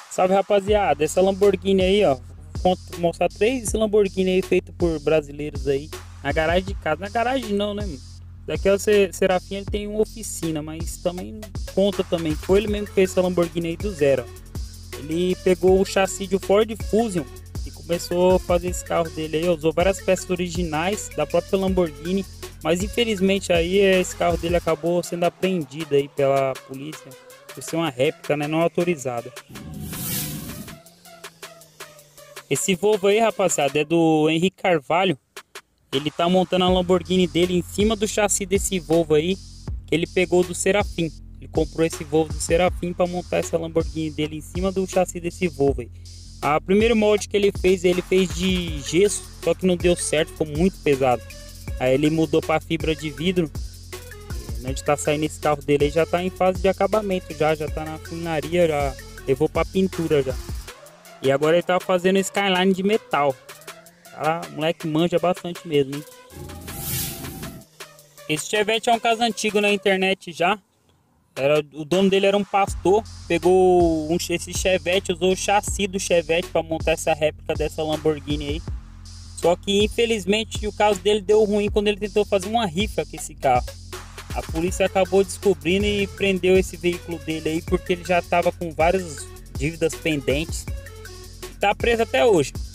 Salve, rapaziada, essa Lamborghini aí, ó, vou mostrar três Lamborghini aí feito por brasileiros aí na garagem de casa. Na garagem não, né, mano? Daqui é o Serafim, ele tem uma oficina, mas também conta também. Foi ele mesmo que fez essa Lamborghini aí do zero, ó. Ele pegou o chassi de Ford Fusion e começou a fazer esse carro dele aí, ó. Usou várias peças originais da própria Lamborghini, mas infelizmente aí esse carro dele acabou sendo apreendido aí pela polícia por ser uma réplica, né, não autorizada. Esse Volvo aí, rapaziada, é do Henrique Carvalho. Ele tá montando a Lamborghini dele em cima do chassi desse Volvo aí, que ele pegou do Serafim. Ele comprou esse Volvo do Serafim para montar essa Lamborghini dele em cima do chassi desse Volvo aí. A primeiro molde que ele fez de gesso, só que não deu certo, ficou muito pesado. Aí ele mudou para fibra de vidro. Onde tá saindo esse carro dele aí já tá em fase de acabamento, já tá na funilaria, já levou para pintura já. E agora ele tá fazendo Skyline de metal. Cara, o moleque manja bastante mesmo, hein? Esse Chevette é um caso antigo na internet já. O dono dele era um pastor. Pegou esse Chevette, usou o chassi do Chevette para montar essa réplica dessa Lamborghini aí. Só que infelizmente o caso dele deu ruim quando ele tentou fazer uma rifa com esse carro. A polícia acabou descobrindo e prendeu esse veículo dele aí porque ele já estava com várias dívidas pendentes. Tá preso até hoje.